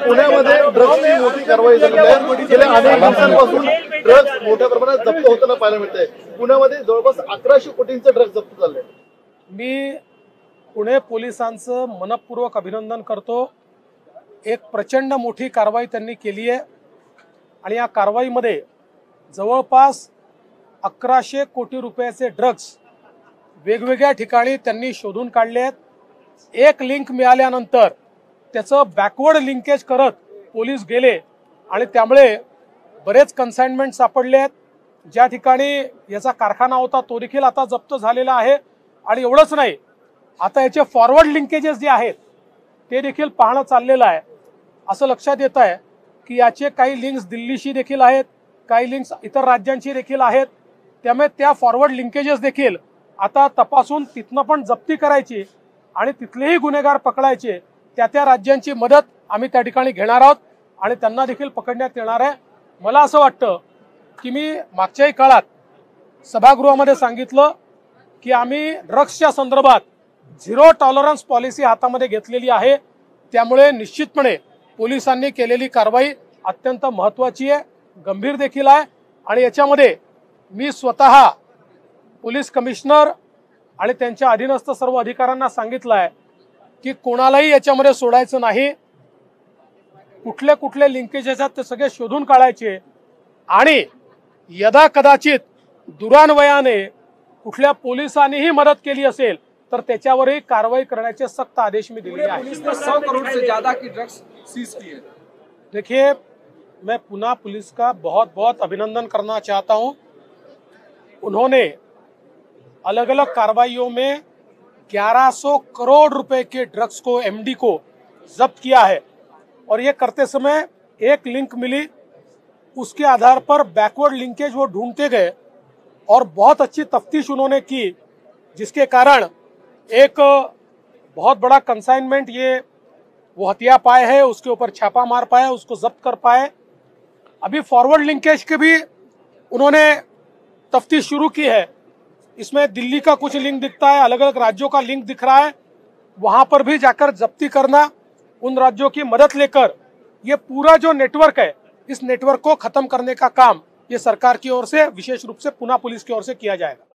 पुण्यामध्ये ड्रग्सची मोठी कारवाई झाली आहे। गेल्या अनेक दिवसांपासून ड्रग्स मोठ्या प्रमाणात जप्त होताना पाहायला मिळतंय। पुण्यामध्ये जवळपास 1100 कोटींचे ड्रग्स जप्त झाले। मी पुणे पोलिसांचं मनपूर्वक अभिनंदन करतो। एक प्रचंड मोठी कारवाई त्यांनी केली आहे आणि या कारवाईमध्ये जवळपास 1100 कोटी रुपयाचे ड्रग्स वेगवेगळ्या ठिकाणी त्यांनी शोधून काढले आहेत। एक लिंक मिळाल्यानंतर त्याचं बॅकवर्ड लिंकेज करत पोलीस गेले आणि त्यामुळे बरेच कन्साइनमेंट सापडले आहेत। ज्या ठिकाणी याचा कारखाना होता तो देखील आता जप्त झालेला आहे आणि एवढंच नाही, आता याचे फॉरवर्ड लिंकेजेस जे आहेत ते देखील पाहणं चाललेलं आहे। असं लक्षात येत आहे की याचे काही लिंक्स दिल्लीशी देखील आहेत, काही लिंक्स इतर राज्यांशी देखील आहेत। त्यामुळे त्या फॉरवर्ड लिंकेजेस देखील आता तपासून तिथनं पण जप्ती करायची आणि तिथलेही गुन्हेगार पकडायचे। त्या राज्यांची मदत आम्ही त्या ठिकाणी घेणार आहोत आणि त्यांना देखील पकडण्यात येणार आहे। मला असं वाटतं की मी मागच्याही काळात सभागृहामध्ये सांगितलं की आम्ही ड्रग्सच्या संदर्भात झिरो टॉलरन्स पॉलिसी हातामध्ये घेतलेली आहे। त्यामुळे निश्चितपणे पोलिसांनी केलेली कारवाई अत्यंत महत्त्वाची आहे, गंभीर देखील आहे आणि याच्यामध्ये मी स्वतः पोलीस कमिशनर आणि त्यांच्या अधीनस्थ सर्व अधिकाऱ्यांना सांगितलं आहे की कोणालाही याच्यामध्ये सोडायचं नाही। कुठले कुठले लिंकेजेस आहेत ते सगळे शोधून काढायचे आणि यदा कदाचित दुरान्वयाने कुठल्या पोलिसांनीही मदत केली असेल तर त्याच्यावरही कारवाई करण्याचे सख्त आदेश मी दिले हैं। 100 करोड़ से ज्यादा की ड्रग्स सीज की है। देखिए, मैं पुणे पुलिस का बहुत बहुत अभिनंदन करना चाहता हूं। उन्होंने अलग अलग कार्रवाइयों में 1100 करोड़ रुपए के ड्रग्स को एमडी को जब्त किया है और ये करते समय एक लिंक मिली, उसके आधार पर बैकवर्ड लिंकेज वो ढूंढते गए और बहुत अच्छी तफ्तीश उन्होंने की, जिसके कारण एक बहुत बड़ा कंसाइनमेंट ये वो हथिया पाए हैं, उसके ऊपर छापा मार पाए, उसको जब्त कर पाए। अभी फॉरवर्ड लिंकेज के भी उन्होंने तफ्तीश शुरू की है। इसमें दिल्ली का कुछ लिंक दिखता है, अलग अलग राज्यों का लिंक दिख रहा है, वहां पर भी जाकर जब्ती करना, उन राज्यों की मदद लेकर ये पूरा जो नेटवर्क है इस नेटवर्क को खत्म करने का काम ये सरकार की ओर से विशेष रूप से पुणे पुलिस की ओर से किया जाएगा।